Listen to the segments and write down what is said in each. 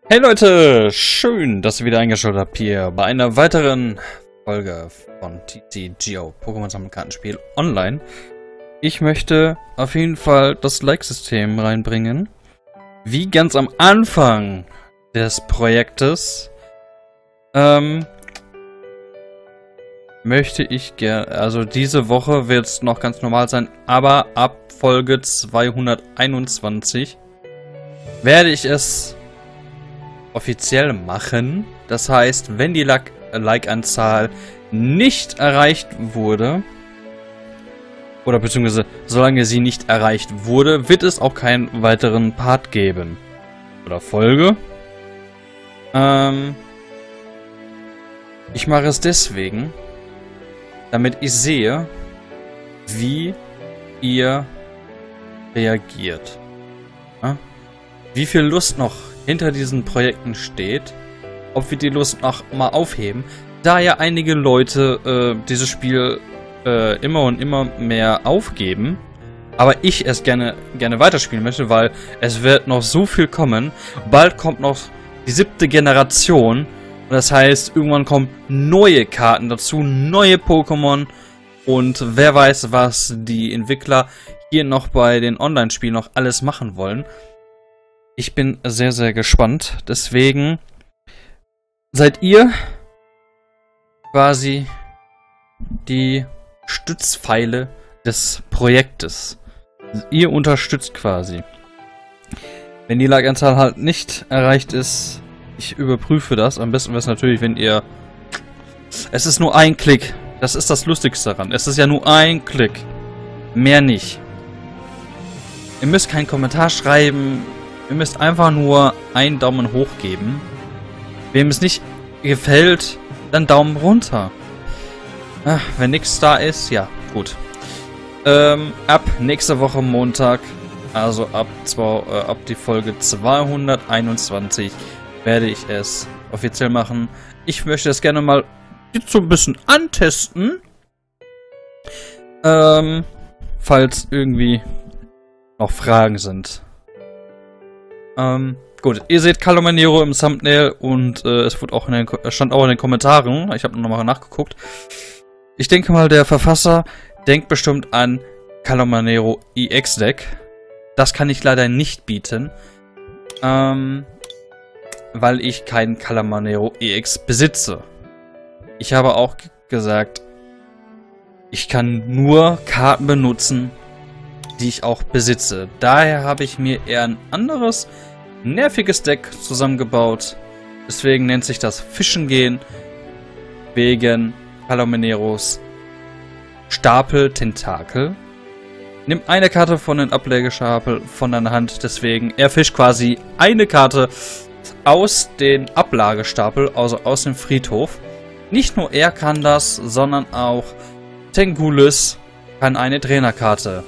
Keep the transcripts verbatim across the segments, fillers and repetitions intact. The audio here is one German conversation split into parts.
Hey Leute, schön, dass ihr wieder eingeschaltet habt hier bei einer weiteren Folge von T C G O, Pokémon Sammelkartenspiel online. Ich möchte auf jeden Fall das Like-System reinbringen. Wie ganz am Anfang des Projektes ähm, möchte ich gerne, also diese Woche wird es noch ganz normal sein, aber ab Folge zweihunderteinundzwanzig werde ich es offiziell machen. Das heißt, wenn die Like-Anzahl nicht erreicht wurde, oder beziehungsweise solange sie nicht erreicht wurde, wird es auch keinen weiteren Part geben. Oder Folge. Ähm, ich mache es deswegen, damit ich sehe, wie ihr reagiert. Ja? Wie viel Lust noch hinter diesen Projekten steht, ob wir die Lust noch mal aufheben, da ja einige Leute äh, dieses Spiel äh, immer und immer mehr aufgeben, aber ich es gerne gerne weiterspielen möchte, weil es wird noch so viel kommen. Bald kommt noch die siebte Generation und das heißt, irgendwann kommen neue Karten dazu, neue Pokémon und wer weiß, was die Entwickler hier noch bei den Online-Spielen noch alles machen wollen. Ich bin sehr, sehr gespannt. Deswegen seid ihr quasi die Stützpfeile des Projektes. Ihr unterstützt quasi. Wenn die Like-Anzahl halt nicht erreicht ist, ich überprüfe das. Am besten wäre es natürlich, wenn ihr... Es ist nur ein Klick. Das ist das Lustigste daran. Es ist ja nur ein Klick. Mehr nicht. Ihr müsst keinen Kommentar schreiben. Ihr müsst einfach nur einen Daumen hoch geben. Wem es nicht gefällt, dann Daumen runter. Ach, wenn nichts da ist, ja, gut. Ähm, ab nächste Woche Montag, also ab, zwei, äh, ab die Folge zweihunderteinundzwanzig, werde ich es offiziell machen. Ich möchte es gerne mal jetzt so ein bisschen antesten. Ähm, falls irgendwie noch Fragen sind. Ähm, gut, ihr seht Calomanero im Thumbnail und äh, es wurde auch in den, stand auch in den Kommentaren. Ich habe nochmal nachgeguckt. Ich denke mal, der Verfasser denkt bestimmt an Calomanero E X-Deck. Das kann ich leider nicht bieten, ähm, weil ich keinen Calomanero E X besitze. Ich habe auch gesagt, ich kann nur Karten benutzen, die ich auch besitze. Daher habe ich mir eher ein anderes, nerviges Deck zusammengebaut. Deswegen nennt sich das Fischen gehen. Wegen Calomaneros Stapel Tentakel. Nimm eine Karte von den Ablegestapel von deiner Hand. Deswegen, er fischt quasi eine Karte aus den Ablagestapel, also aus dem Friedhof. Nicht nur er kann das, sondern auch Tengulis kann eine Trainerkarte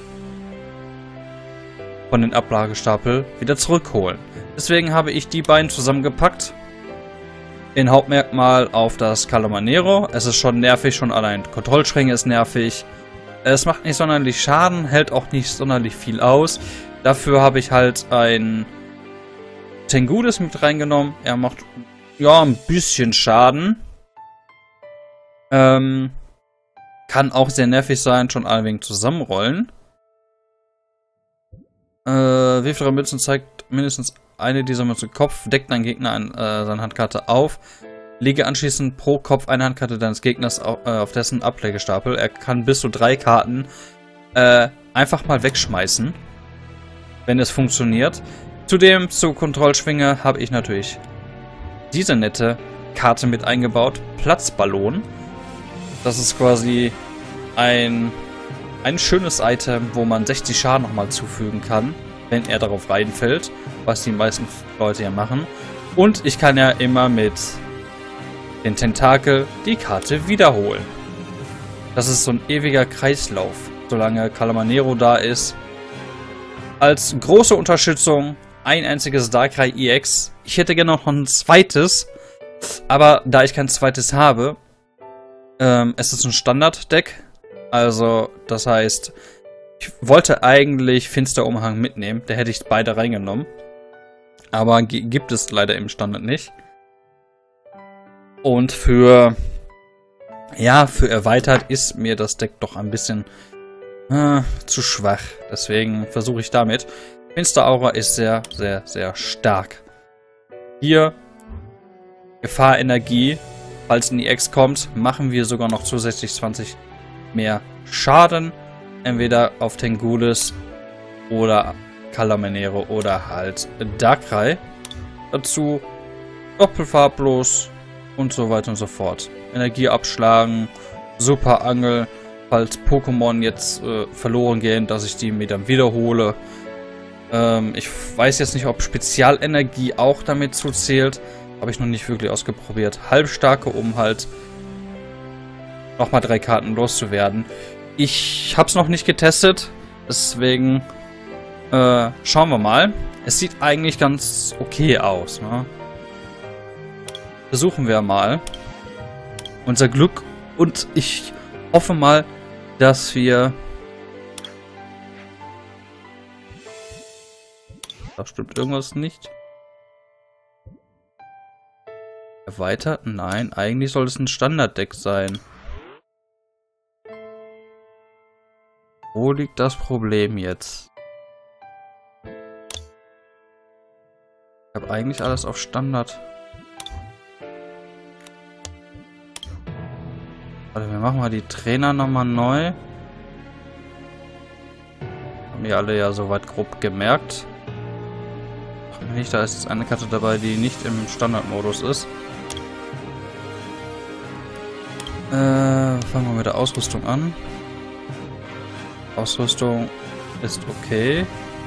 von den Ablagestapel wieder zurückholen. Deswegen habe ich die beiden zusammengepackt. In Hauptmerkmal auf das Calomanero. Es ist schon nervig, schon allein Kontrollschränke ist nervig. Es macht nicht sonderlich Schaden, hält auch nicht sonderlich viel aus. Dafür habe ich halt ein Tengulis mit reingenommen. Er macht ja ein bisschen Schaden. Ähm, kann auch sehr nervig sein, schon ein wenig zusammenrollen. Äh, wirf drei Münzen, zeigt mindestens eine dieser Münzen Kopf, deckt dein Gegner an, äh, seine Handkarte auf, lege anschließend pro Kopf eine Handkarte deines Gegners auf, äh, auf dessen Ablegestapel. Er kann bis zu drei Karten äh, einfach mal wegschmeißen, wenn es funktioniert. Zudem zur Kontrollschwinge habe ich natürlich diese nette Karte mit eingebaut, Platzballon. Das ist quasi ein Ein schönes Item, wo man sechzig Schaden nochmal zufügen kann, wenn er darauf reinfällt, was die meisten Leute ja machen. Und ich kann ja immer mit den Tentakel die Karte wiederholen. Das ist so ein ewiger Kreislauf, solange Calomanero da ist. Als große Unterstützung ein einziges Darkrai E X. Ich hätte gerne noch ein zweites, aber da ich kein zweites habe, ähm, es ist ein Standard-Deck. Also, das heißt, ich wollte eigentlich Finsterumhang mitnehmen. Da hätte ich beide reingenommen. Aber gibt es leider im Standard nicht. Und für, ja, für erweitert ist mir das Deck doch ein bisschen äh, zu schwach. Deswegen versuche ich damit. Finsteraura ist sehr, sehr, sehr stark. Hier Gefahrenergie. Falls ein E X kommt, machen wir sogar noch zusätzlich zwanzig mehr Schaden. Entweder auf Tengulis oder Kalamanero oder halt Darkrai. Dazu doppelfarblos und so weiter und so fort. Energie abschlagen, super Angel, falls Pokémon jetzt äh, verloren gehen, dass ich die mir dann wiederhole. Ähm, ich weiß jetzt nicht, ob Spezialenergie auch damit zuzählt. Habe ich noch nicht wirklich ausprobiert. Halbstarke, um halt nochmal drei Karten loszuwerden. Ich habe es noch nicht getestet, deswegen äh, schauen wir mal. Es sieht eigentlich ganz okay aus, ne? Versuchen wir mal unser Glück und ich hoffe mal, dass wir... Da stimmt irgendwas nicht. Erweitert? Nein, eigentlich soll es ein Standarddeck sein. Wo liegt das Problem jetzt? Ich habe eigentlich alles auf Standard. Warte, wir machen mal die Trainer nochmal neu. Haben wir alle ja soweit grob gemerkt. Ach nicht, da ist jetzt eine Karte dabei, die nicht im Standardmodus ist. Äh, fangen wir mit der Ausrüstung an. Ausrüstung ist okay.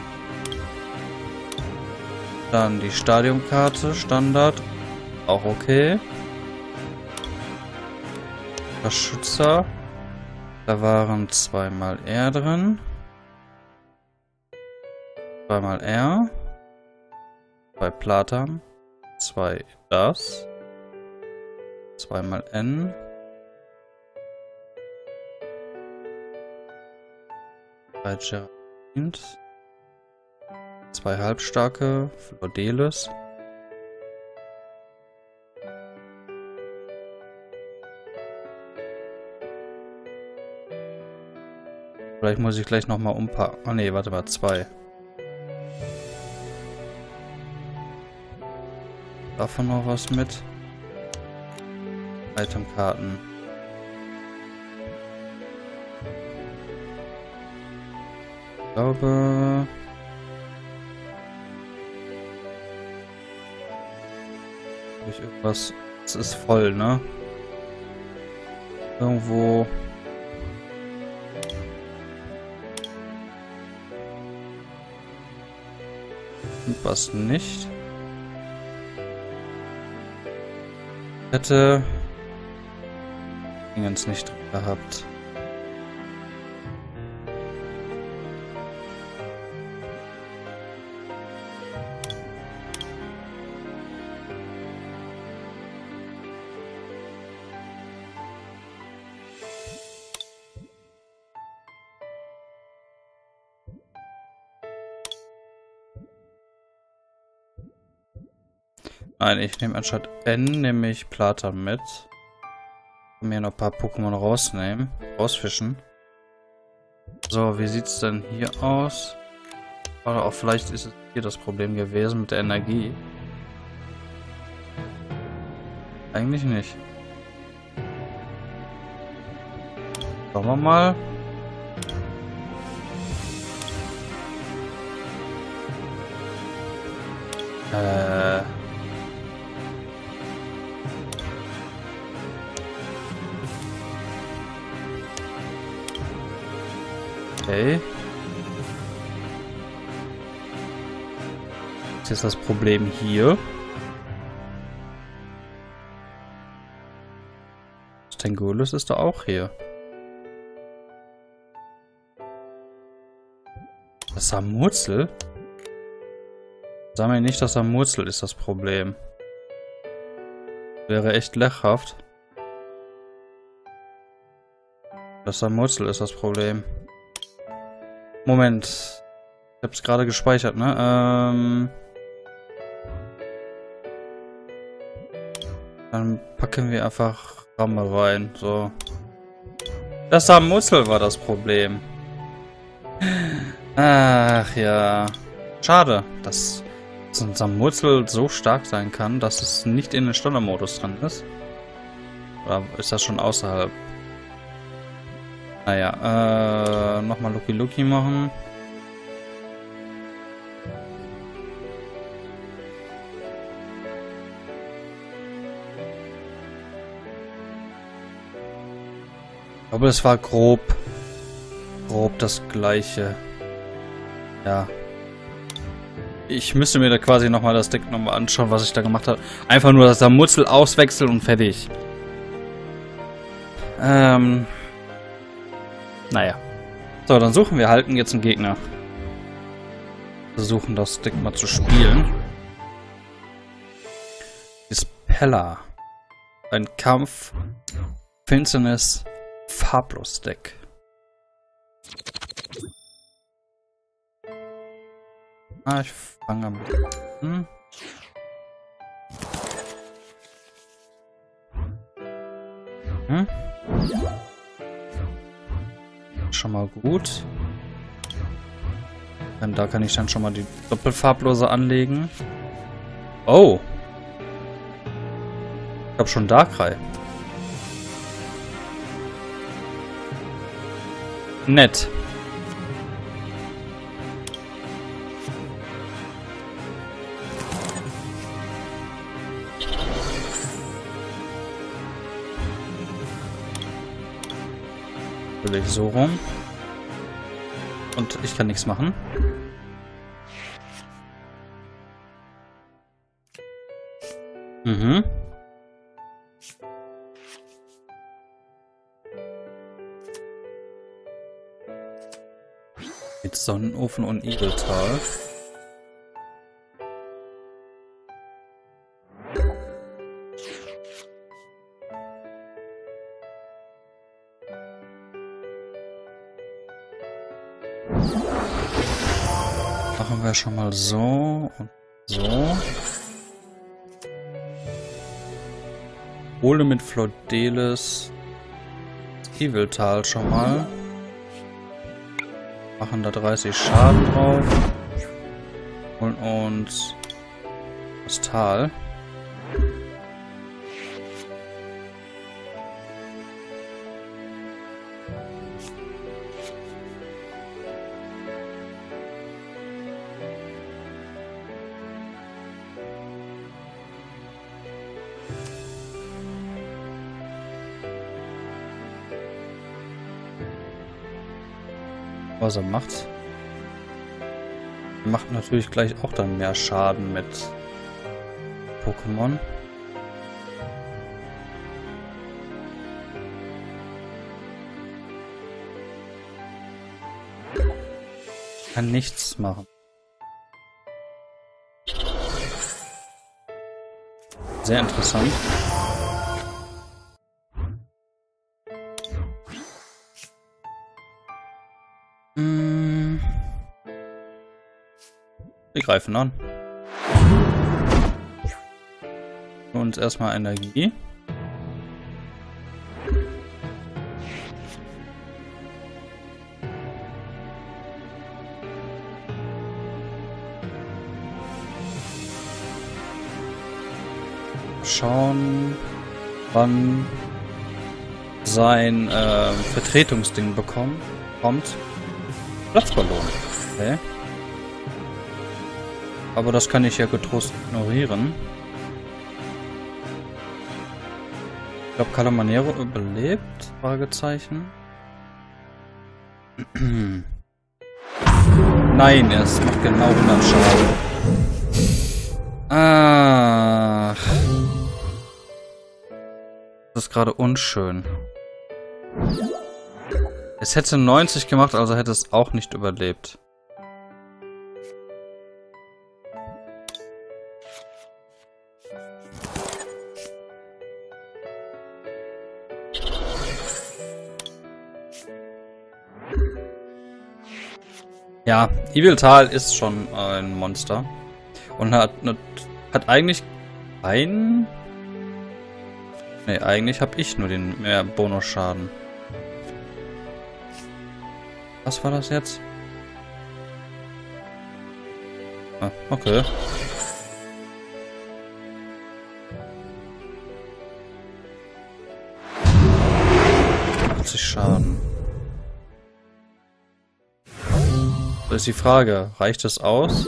Dann die Stadiumkarte, Standard, auch okay. Verschützer, da waren zweimal R drin. Zweimal R. Zwei Platan. Zwei das. Zweimal N. Drei Gerald. Zwei halbstarke Flordelis. Vielleicht muss ich gleich nochmal umpacken. Ah ne, warte mal, zwei. Davon noch was mit. Itemkarten. Ich glaube... Habe ich irgendwas... Es ist voll, ne? Irgendwo... Was nicht. Hätte... Dingens nicht drin gehabt. Nein, ich nehme anstatt N, nehme ich Platan mit. Ich kann mir noch ein paar Pokémon rausnehmen, rausfischen. So, wie sieht es denn hier aus? Oder auch vielleicht ist es hier das Problem gewesen mit der Energie. Eigentlich nicht. Schauen wir mal. Äh... Okay. Was ist jetzt das Problem hier? Tengulis ist da auch hier. Das Samurzel? Sag mir nicht, dass Samurzel ist das Problem. Wäre echt lachhaft. Das Samurzel ist das Problem. Moment. Ich hab's gerade gespeichert, ne? Ähm. Dann packen wir einfach Ramme rein. So. Das Sammuzel war das Problem. Ach ja. Schade, dass so ein Sammuzel so stark sein kann, dass es nicht in den Standardmodus drin ist. Oder ist das schon außerhalb? Naja, äh, nochmal Lucky Lucky machen. Aber es war grob, grob das gleiche. Ja. Ich müsste mir da quasi nochmal das Deck nochmal anschauen, was ich da gemacht habe. Einfach nur das Sammuzel auswechseln und fertig. Ähm. Naja. So, dann suchen wir halten jetzt einen Gegner. Versuchen das Deck mal zu spielen. Dispella. Ein Kampf. Finsternis. Farblos Deck. Ah, ich fange am besten. Hm? Schon mal gut. Denn da kann ich dann schon mal die Doppelfarblose anlegen. Oh. Ich habe schon Darkrai. Nett. Natürlich so rum. Und ich kann nichts machen. Mhm. Mit Sonnenofen und Igeltal. Machen wir schon mal so und so. Hole mit Flodelis Iveltal schon mal. Machen da dreißig Schaden drauf. Holen uns das Tal. Was er macht. Er macht natürlich gleich auch dann mehr Schaden mit Pokémon. Kann nichts machen. Sehr interessant. Wir greifen an. Und erstmal Energie. Schauen, wann sein äh, Vertretungsding bekommt. Kommt. Platzballon. Okay. Aber das kann ich ja getrost ignorieren. Ich glaube, Calamanero überlebt? Fragezeichen. Nein, es macht genau hundert Schaden. Ach. Das ist gerade unschön. Es hätte neunzig gemacht, also hätte es auch nicht überlebt. Ja, Iveltal ist schon ein Monster. Und hat, hat eigentlich keinen Ne, eigentlich habe ich nur den mehr Bonusschaden. Was war das jetzt? Ah, okay. achtzig Schaden. Das ist die Frage. Reicht es aus?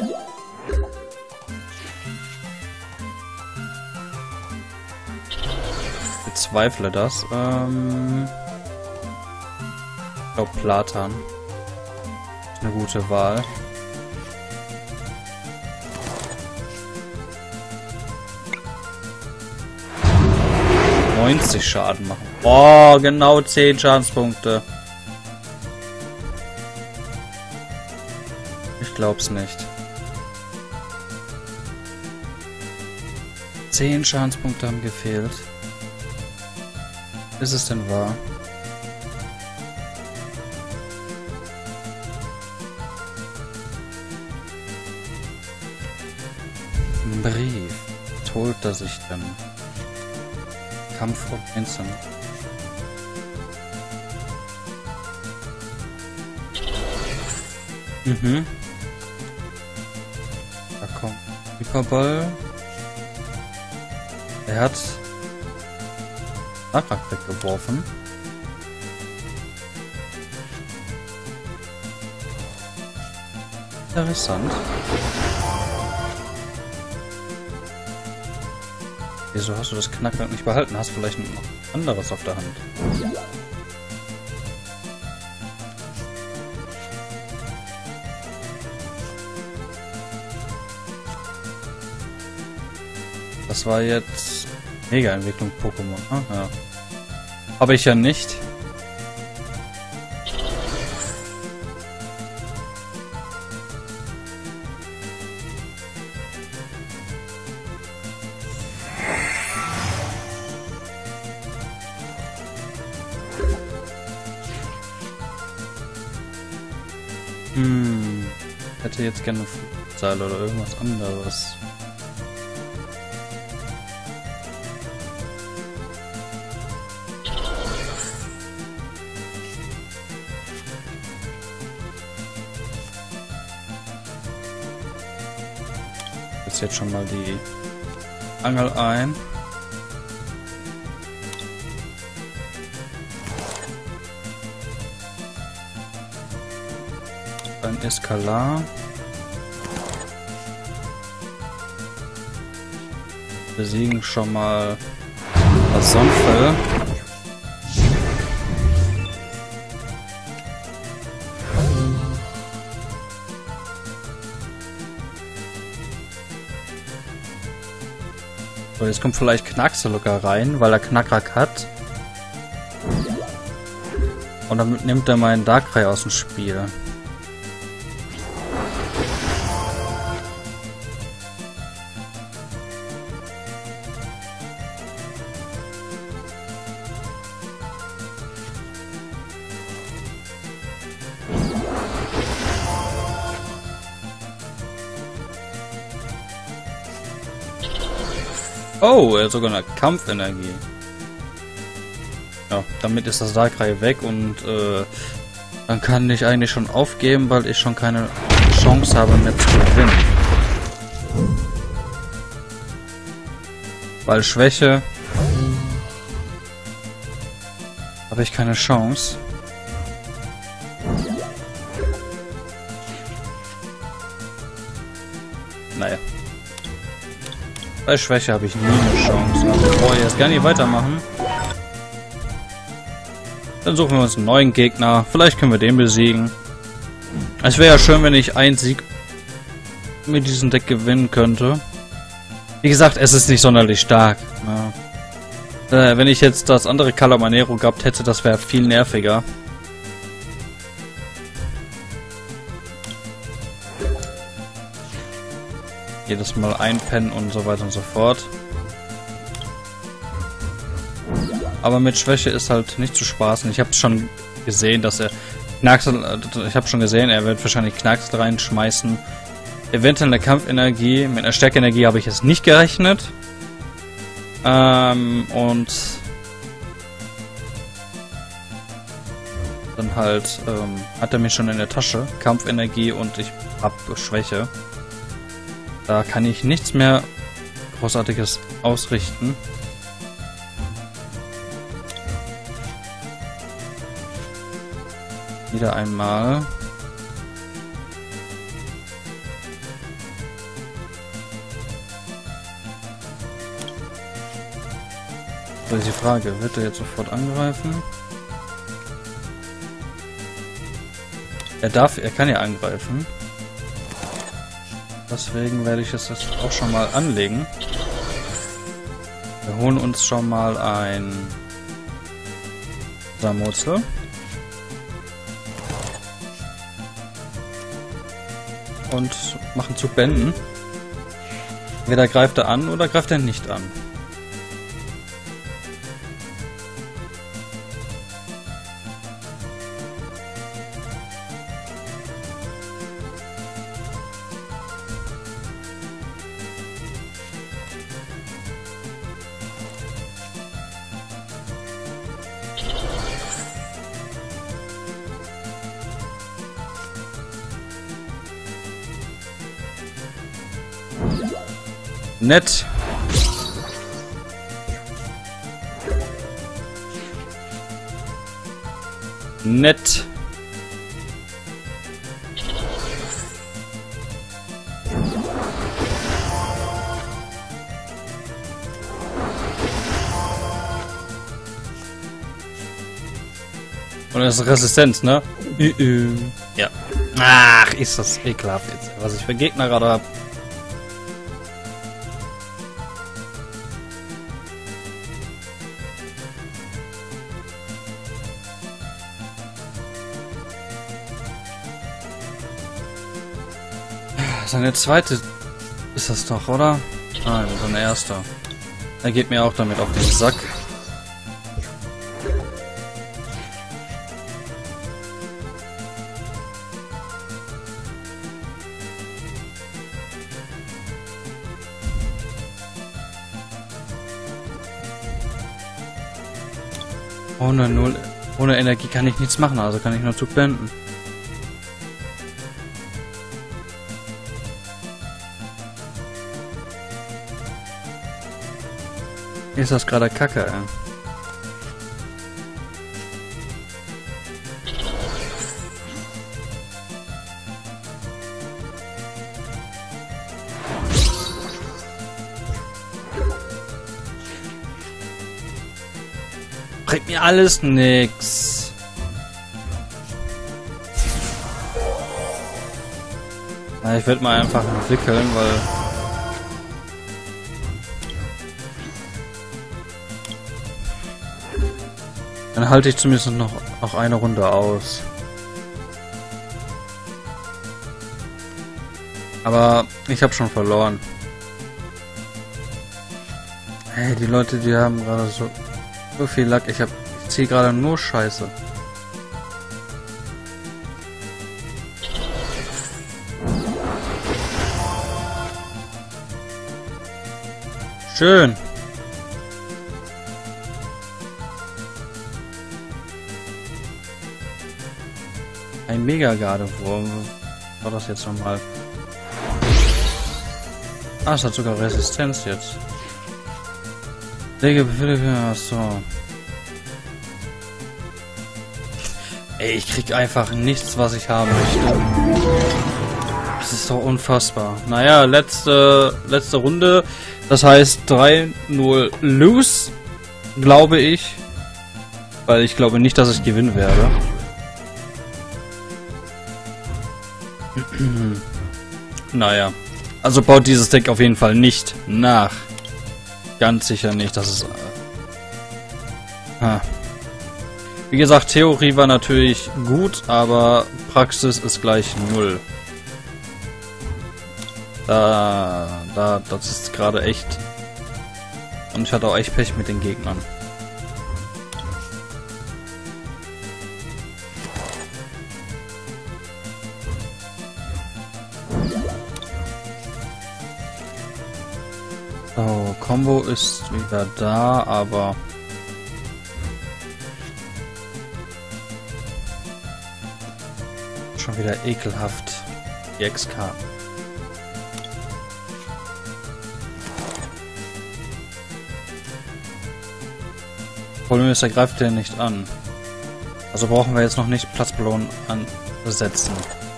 Ich bezweifle das. Ähm ich glaube Platan. Ist eine gute Wahl. neunzig Schaden machen. Oh, genau zehn Schadenspunkte. Ich glaub's nicht. zehn Schadenspunkte haben gefehlt. Ist es denn wahr? Ein Brief. Was holt er sich denn? Kampf vor Einzelnen. Mhm. Da kommt Hyperball. Er hat Nachrak weggeworfen. Interessant. Wieso hast du das Knackwerk nicht behalten? Hast vielleicht noch anderes auf der Hand? Das war jetzt Mega-Entwicklung Pokémon. Ah, ja. Habe ich ja nicht. Hm. Hätte jetzt gerne Flugseil oder irgendwas anderes. Jetzt schon mal die Angel ein. Ein Eskalar. Besiegen schon mal das Sonnenfell. So, jetzt kommt vielleicht Knaxelocker rein, weil er Knackrack hat. Und damit nimmt er meinen Darkrai aus dem Spiel. Oh, er hat sogar eine Kampfenergie. Ja, damit ist das Darkrai weg und äh, dann kann ich eigentlich schon aufgeben, weil ich schon keine Chance habe mehr zu gewinnen. Weil Schwäche habe ich keine Chance. Naja. Bei Schwäche habe ich nie eine Chance. Also bevor wir jetzt gar nicht weitermachen. Dann suchen wir uns einen neuen Gegner. Vielleicht können wir den besiegen. Es wäre ja schön, wenn ich einen Sieg mit diesem Deck gewinnen könnte. Wie gesagt, es ist nicht sonderlich stark. Ja. Äh, wenn ich jetzt das andere Calamanero gehabt hätte, das wäre viel nerviger. Jedes Mal einpennen und so weiter und so fort. Aber mit Schwäche ist halt nicht zu spaßen. Ich habe schon gesehen, dass er Knacksel, ich habe schon gesehen, er wird wahrscheinlich Knacksel reinschmeißen. Eventuell eine Kampfenergie. Mit einer Stärkeenergie habe ich jetzt nicht gerechnet. Ähm, und dann halt ähm, hat er mich schon in der Tasche. Kampfenergie und ich hab Schwäche. Da kann ich nichts mehr Großartiges ausrichten. Wieder einmal. So ist die Frage, wird er jetzt sofort angreifen? Er darf, er kann ja angreifen. Deswegen werde ich es jetzt auch schon mal anlegen. Wir holen uns schon mal ein Samurzel. Und machen Zug beenden. Entweder greift er an oder greift er nicht an. Nett. Nett. Und das ist Resistenz, ne? Ja. Ach, ist das ekelhaft jetzt, was ich für Gegner gerade habe. Seine zweite ist das doch, oder? Nein, sein erster. Er geht mir auch damit auf den Sack. Ohne null, ohne Energie kann ich nichts machen, also kann ich nur Zug beenden. Ist das gerade Kacke, ey. Bringt mir alles nix. Na, ich werde mal einfach entwickeln, weil dann halte ich zumindest noch, noch eine Runde aus. Aber ich habe schon verloren. Hey, die Leute, die haben gerade so, so viel Lack. Ich, hab, ich ziehe gerade nur Scheiße. Schön. Ein Mega-Garde-Wurm. War das jetzt nochmal? Ah, es hat sogar Resistenz jetzt. Lege Befehle für... Achso. Ey, ich krieg einfach nichts, was ich haben möchte. Das ist doch unfassbar. Naja, letzte, letzte Runde. Das heißt drei null lose, glaube ich. Weil ich glaube nicht, dass ich gewinnen werde. Naja. Also baut dieses Deck auf jeden Fall nicht nach. Ganz sicher nicht, dass es... Äh, ah. Wie gesagt, Theorie war natürlich gut, aber Praxis ist gleich null. Da, da, das ist gerade echt... Und ich hatte auch echt Pech mit den Gegnern. So, Combo ist wieder da, aber... schon wieder ekelhaft. Die X-Karten. Problem ist, er greift den nicht an. Also brauchen wir jetzt noch nicht Platzbelohn ansetzen.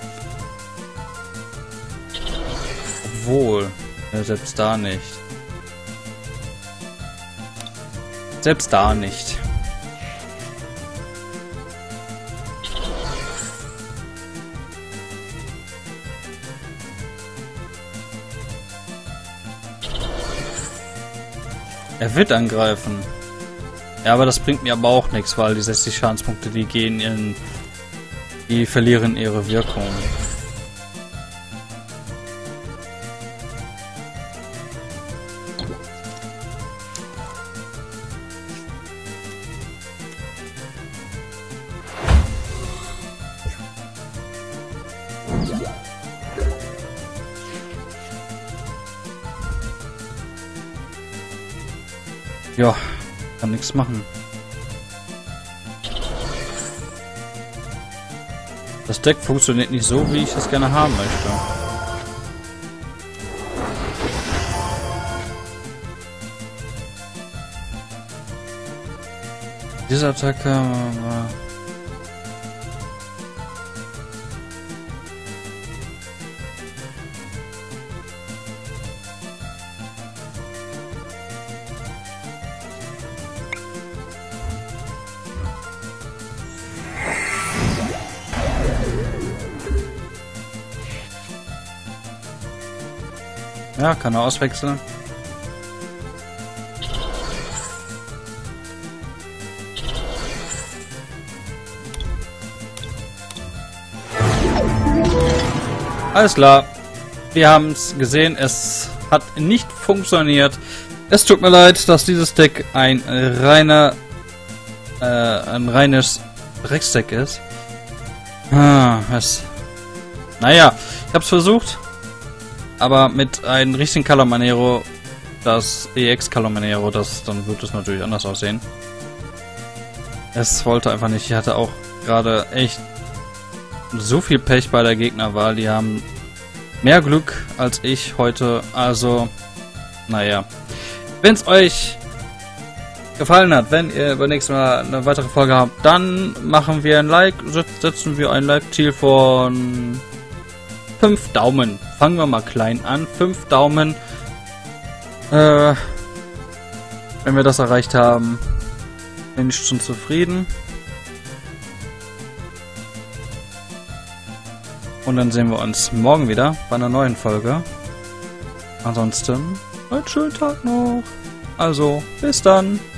Obwohl, ja, selbst da nicht. Selbst da nicht. Er wird angreifen. Ja, aber das bringt mir aber auch nichts, weil die sechzig Schadenspunkte, die gehen in... Die verlieren ihre Wirkung. Ja, kann nichts machen. Das Deck funktioniert nicht so, wie ich es gerne haben möchte. Diese Attacke war... Ja, kann er auswechseln. Alles klar. Wir haben es gesehen, es hat nicht funktioniert. Es tut mir leid, dass dieses Deck ein reiner, äh, ein reines Drecksdeck ist. Ah, es. Naja, ich hab's versucht. Aber mit einem richtigen Calomanero, das E X Calomanero, das, dann wird es natürlich anders aussehen. Es wollte einfach nicht. Ich hatte auch gerade echt so viel Pech bei der Gegnerwahl. Die haben mehr Glück als ich heute. Also, naja. Wenn es euch gefallen hat, wenn ihr beim nächsten Mal eine weitere Folge habt, dann machen wir ein Like, setzen wir ein Like-Ziel von fünf Daumen. Fangen wir mal klein an. fünf Daumen. Äh, wenn wir das erreicht haben, bin ich schon zufrieden. Und dann sehen wir uns morgen wieder bei einer neuen Folge. Ansonsten, einen schönen Tag noch. Also, bis dann.